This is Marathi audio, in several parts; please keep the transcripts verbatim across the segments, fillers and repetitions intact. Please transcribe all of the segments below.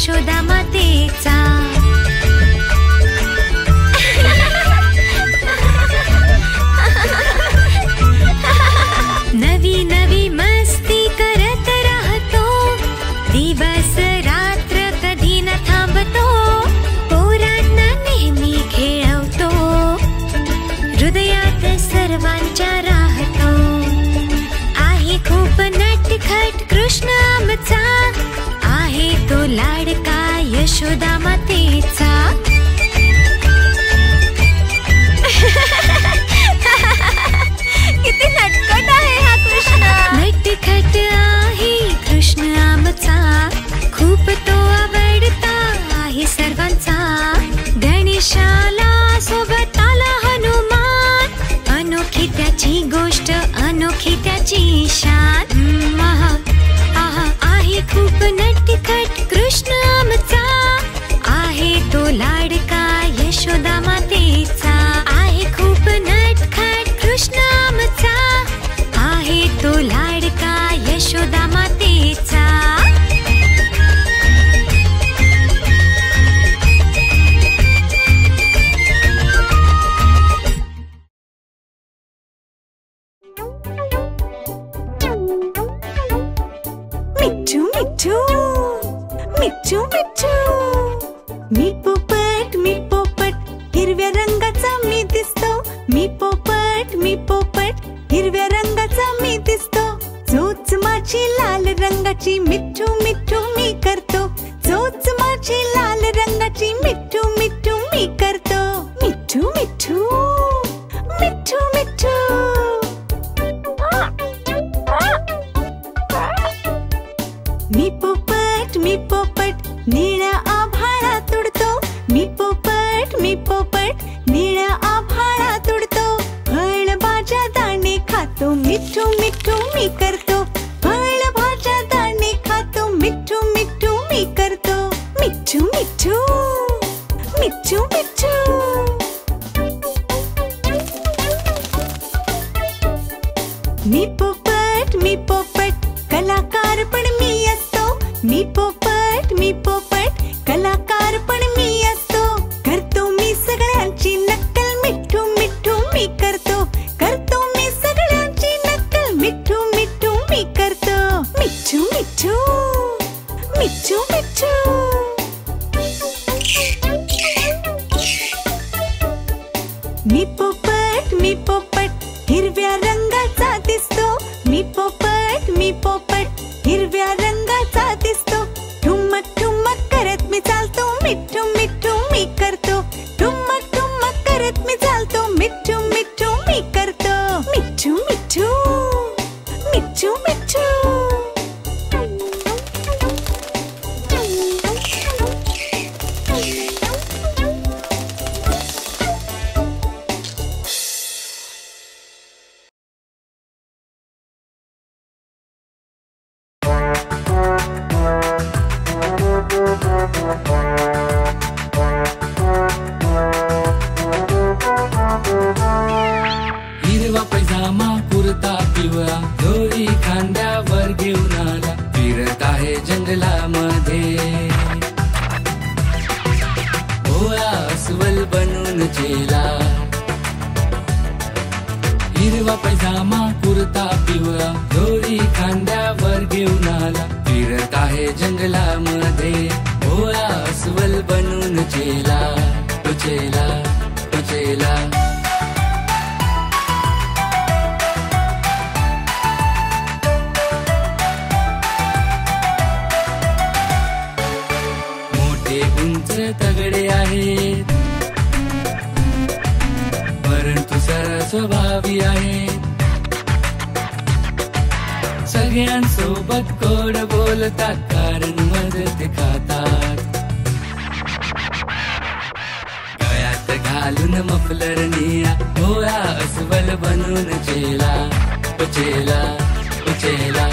यशोदा मातेचा। नवी नवी मस्ती करत राहतो, दिवस रात्र कधी न थांबतो, पोरांना नेहमी खेळवतो, हृदयात सर्वांच्या राहतो। आहे खूप नटखट कृष्ण आमचा, आहे तो लाडका यशोदा मातेचा। किती नटखट आहे हा कृष्ण। नटखट आहे कृष्ण आमचा, खूप तो आवडता आहे सर्वांचा। गणेशाला सोबत आला हनुमान, अनोखी त्याची गोष्ट अनोखी त्याची शान। महा आहा आहे खूप नटखट कृष्ण आमचा, आहे तो लाडका यशोदा मातेचा। आहे खूप नटखट कृष्ण आमचा, आहे तो लाडका यशोदा मातेचा। मिठू मिठू मिठू मिठू, मी पोपट मी पोपट हिरव्या रंगाचा मी दिसतो। मी पोपट मी पोपट हिरव्या रंगाचा मी दिसतो, चोच माझी लाल रंगाची मिठू मिठू मी करतो। चोच माझी लाल रंगाची मिठू मिठू मी करतो। मिठू मिठू मिठू मिठू, मी पोपट मी पोपट निळ्या आभाळात उडतो। मी पोपट मी पोपट निळ्या आभाळात उडतो, फळभाज्या दाणे खातो, मिठू मिठू मी करतो। फळभाज्या दाणे खातो, मिठू मिठू मी करतो। मिठू मिठू मिठू मिठू, मी पोपट मी पोपट कलाकार पण मी असतो। मी पोपट मी पोपट कलाकार पण मी असतो, करतो मी सगळ्यांची नक्कल, मिठू मिठू मी करतो। करतो मी सगळ्यांची नक्कल, मिठू मिठू मी करतो। मिठू मिठू मिठू मिठू, मी पोपट मी पोपट हिरव्या रंगाचा दिसतो। मी पोपट मी पोपट हिरव्या रंगाचा दिसतो, ठुमक ठुमक करत मी चालतो, मिठू मिठू मी करतो। ठुमक ठुमक करत मी चालतो, मिठू मिठू मी करतो। मिठू मिठू मिठू मिठू, हिरवा पैजामा कुर्ता पिवळा डोळी खांद्यावर घेऊन आला, फिरत आहे जंगलामध्ये। भोळा अस्वल बनून चेला, हिरवा पैजामा कुर्ता पिवळा डोळी खांद्यावर घेऊन आला, फिरत आहे जंगलामध्ये। भोळा अस्वल बनून चेला, तो चेला तो चेला। उंच तगडे आहेत, परंतु सरळ स्वभावी आहेत। सगळ्यांसोबत गोड बोलतात, कारण मदत खातात। गळ्यात घालून मफलर निळा, भोळा अस्वल बनून चेला, तो चेला तो चेला।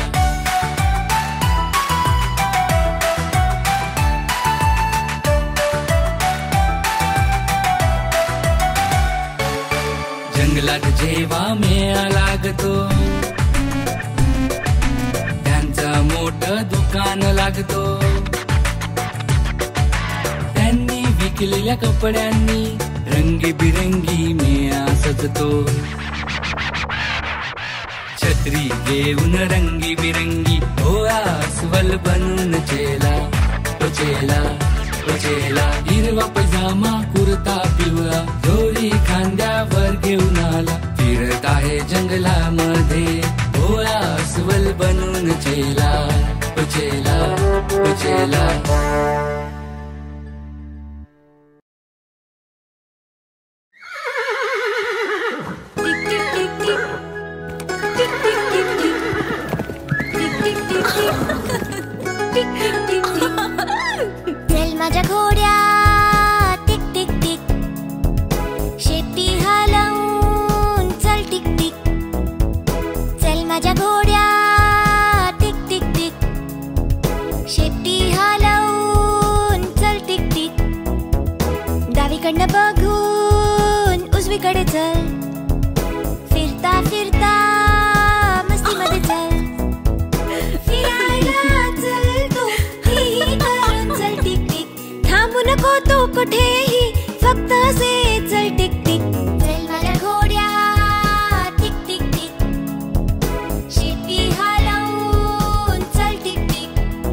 जंगलात जेव्हा मेळा लागतो, त्यांचं मोठं दुकान लागतो। विकलेल्या कपड्यांनी रंगीबिरंगी मेळा सजतो. छत्री घेऊन रंगीबिरंगी भोळा अस्वल बनून चेला ओ चेला ओ चेला. हिरवा पैजामा कुर्ता पिवळा दोरी खांद्यावर घेऊन आला. फिरत आहे जंगलामध्ये भोळा अस्वल बनून चेला ओ चेला ओ चेला. चल माझ्या घोड्या टिक टिक टिक, शेपटी हलवून चल टिक टिक. चल माझ्या घोड्या टिक टिक टिक, शेपटी हलवून चल टिक टिक. डावीकडनं बघून उजवीकडे चल, फिरता फिरता मस्तीमध्ये चल. फिरायला चल तू ही ही करून चल टिक टिक. थांबू नको तू कुठेही, फक्त असे चल टिक टिक. चल माझ्या घोड्या टिक टिक टिक, शेपटी हलवून चल टिक टिक.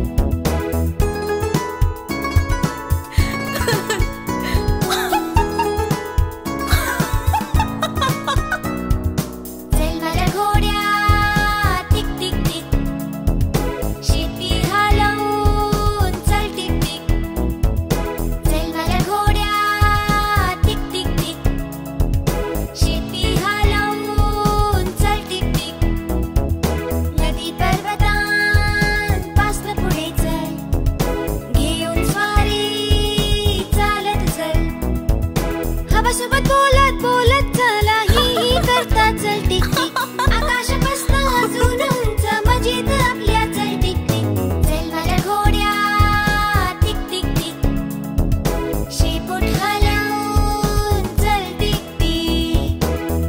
चल माझ्या घोड्या टिक टिक टिक, शेपटी हलवून चल टिक टिक. चल माझ्या घोड्या टिक टिक टिक, शेपटी हलवून चल टिक टिक. नदी पर्वतांपासनं पुढे चल, घेऊन स्वारी चालत चल. हवासोबत बोलत बोलत चला ही ही करता चल टिक टिक. आकाशापासनं अजून उंच मजेत आपल्या चल टिक टिक. चल माझ्या घोड्या टिक टिक टिक, शेपूट हलवून चल टिक टिक.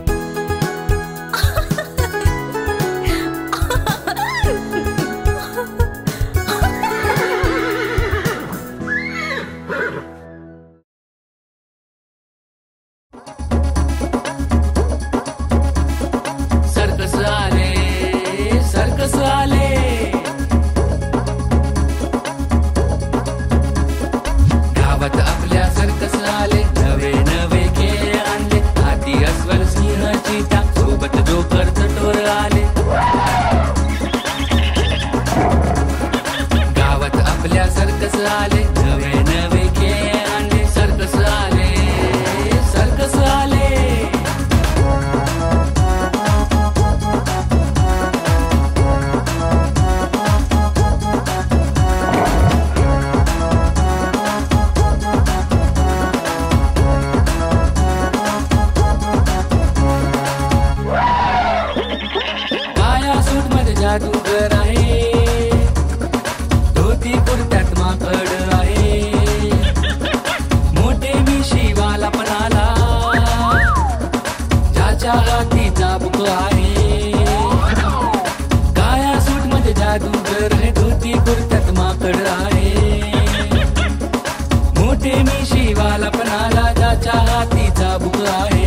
सर्कस आले सर्कस आले, गावात आपल्या सर्कस आले. नवे नवे खेळ आणले, हाती अस्वल सिंह चिता सोबत जोकर चटोर आले. गावात आपल्या सर्कस आले, नवे नवे खेळ आणले. सर्कस आले सर्कस आले. काया सूट मध्ये जादूगर आहे, धोती कुर्त्यात माकड आहे. मोठे मिशीवाला पण आला, ज्याच्या हाती चाबूक आहे. काया सूट मध्ये जादूगर आहे, धोती कुर्त्यात माकड आहे. मोठे मिशीवाला पण आला, ज्याच्या हाती चाबूक आहे.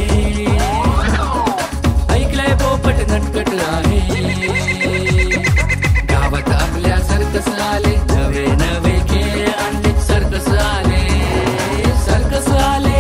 ऐकलंय पोपट नटकट आहे. गावात आपल्या सर्कस आले, नवे नवे खेळ आणले. सर्कस आले सर्कस आले.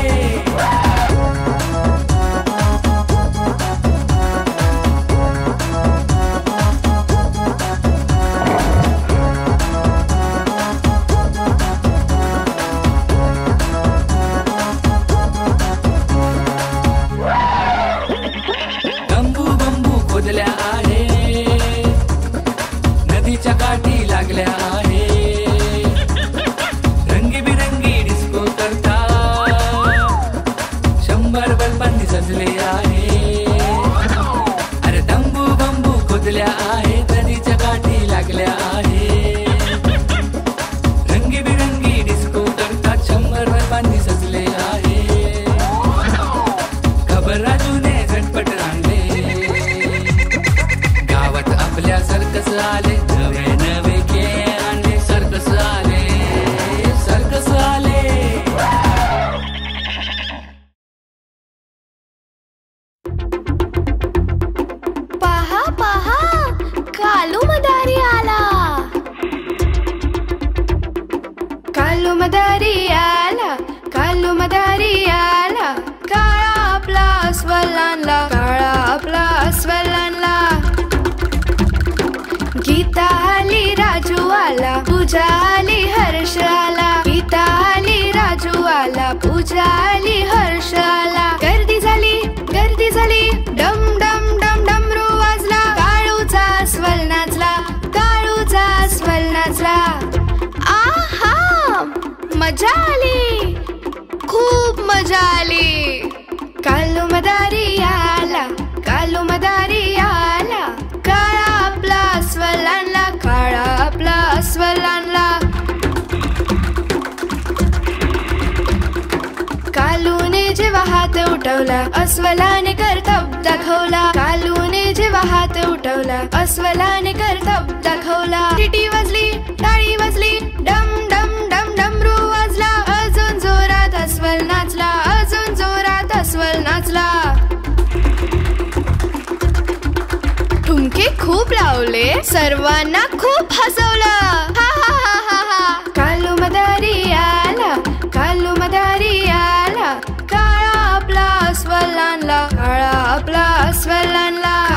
बंबू बंबू खोदल्या आहे, नदीच्या काठी लागल्या आहे. रंगीबिरंगी डिस्को करता, शंभर बल्बांनी सजले आहे. अरे बंबू बंबू खोदल्या आहे, नदीच्या काठी लागल्या आहे. रंगीबिरंगी डिस्को करतात, शंभर बल्बांनी सजले आहे. खबराजूने झटपट आणले, गावात आपल्या सर्कस आले. नवे नवे खेळ आणले. सर्कस आले सर्कस आले. मदारी आला, कालू मदारी आला, काळा आपला अस्वल आणला, काळा आपला अस्वल आणला. गीता आली, राजू आला, पूजा आली, हर्ष आला. गीता आली, राजू आला, पूजा आली, हर्ष आला. गर्दी झाली, गर्दी झाली, डम डम डम डमरू वाजला. काळूचा अस्वल नाचला, काळूचा अस्वल नाचला. आहा, मजा आली, खूप मजा आली. कालू मदारी आला, कालू मदारी आला, काळा आपला अस्वल आणला, काळा आपला अस्वल आणला. कालूने जेव्हा हात उठवला, अस्वलाने करतब दाखवला. कालूने जेव्हा हात उठवला, अस्वलाने करतब दाखवला. टिटी वाजली, टाळी वाजली, डम डम डम डमरू वाजला. अजून जोरात अस्वल नाचला, अजून जोरात अस्वल नाचला. ठुमके खूप लावले, सर्वांना खूप हसवलं. हा हा हा हा हा. कालू मदारी आला, कालू मदारी आला, काळा आपला अस्वल आणला, काळा आपला अस्वल आणला.